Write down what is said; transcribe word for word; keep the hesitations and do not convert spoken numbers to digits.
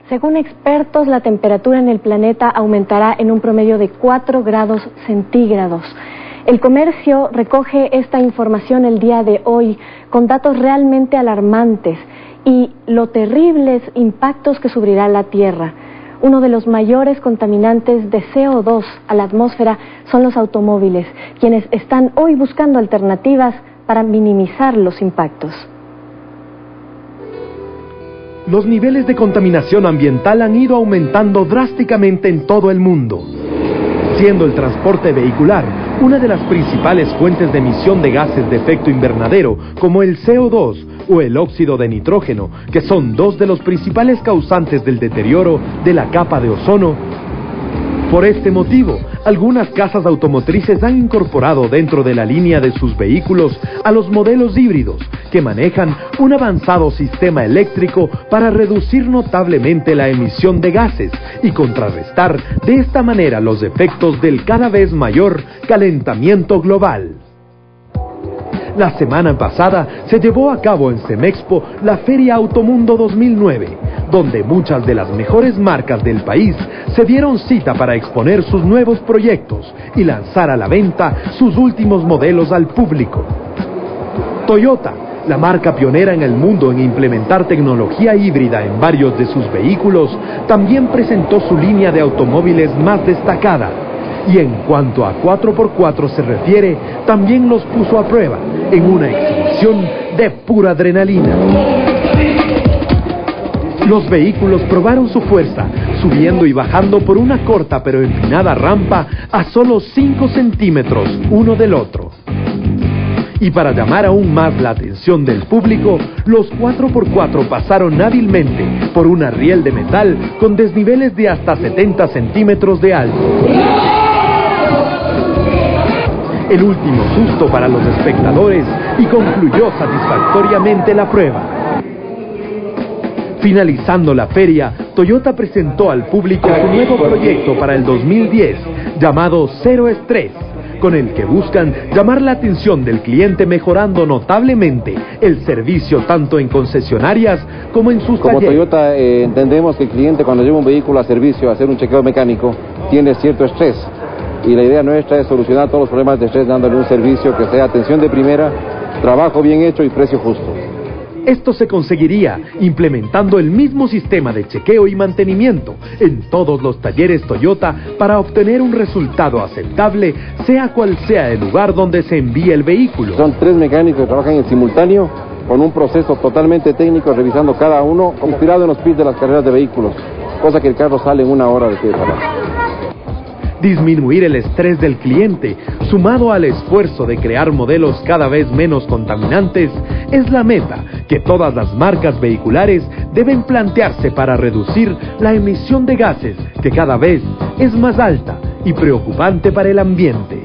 Según expertos, la temperatura en el planeta aumentará en un promedio de cuatro grados centígrados. El comercio recoge esta información el día de hoy con datos realmente alarmantes y los terribles impactos que sufrirá la Tierra. Uno de los mayores contaminantes de C O dos a la atmósfera son los automóviles, quienes están hoy buscando alternativas para minimizar los impactos. Los niveles de contaminación ambiental han ido aumentando drásticamente en todo el mundo, siendo el transporte vehicular una de las principales fuentes de emisión de gases de efecto invernadero, como el C O dos o el óxido de nitrógeno, que son dos de los principales causantes del deterioro de la capa de ozono. Por este motivo, algunas casas automotrices han incorporado dentro de la línea de sus vehículos a los modelos híbridos, que manejan un avanzado sistema eléctrico para reducir notablemente la emisión de gases y contrarrestar de esta manera los efectos del cada vez mayor calentamiento global. La semana pasada se llevó a cabo en Semexpo la Feria Automundo dos mil nueve, donde muchas de las mejores marcas del país se dieron cita para exponer sus nuevos proyectos y lanzar a la venta sus últimos modelos al público. Toyota, la marca pionera en el mundo en implementar tecnología híbrida en varios de sus vehículos, también presentó su línea de automóviles más destacada. Y en cuanto a cuatro por cuatro se refiere, también los puso a prueba en una exhibición de pura adrenalina. Los vehículos probaron su fuerza, subiendo y bajando por una corta pero empinada rampa a solo cinco centímetros uno del otro. Y para llamar aún más la atención del público, los cuatro por cuatro pasaron hábilmente por una riel de metal con desniveles de hasta setenta centímetros de alto. El último susto para los espectadores y concluyó satisfactoriamente la prueba. Finalizando la feria, Toyota presentó al público su nuevo proyecto para el dos mil diez, llamado Cero Estrés, con el que buscan llamar la atención del cliente mejorando notablemente el servicio tanto en concesionarias como en sus Como talleres. Toyota eh, entendemos que el cliente cuando lleva un vehículo a servicio a hacer un chequeo mecánico tiene cierto estrés. Y la idea nuestra es solucionar todos los problemas de estrés dándole un servicio que sea atención de primera, trabajo bien hecho y precio justo. Esto se conseguiría implementando el mismo sistema de chequeo y mantenimiento en todos los talleres Toyota para obtener un resultado aceptable, sea cual sea el lugar donde se envíe el vehículo. Son tres mecánicos que trabajan en simultáneo con un proceso totalmente técnico, revisando cada uno, inspirado en los pits de las carreras de vehículos, cosa que el carro sale en una hora de trabajo. Disminuir el estrés del cliente, sumado al esfuerzo de crear modelos cada vez menos contaminantes, es la meta que todas las marcas vehiculares deben plantearse para reducir la emisión de gases que cada vez es más alta y preocupante para el ambiente.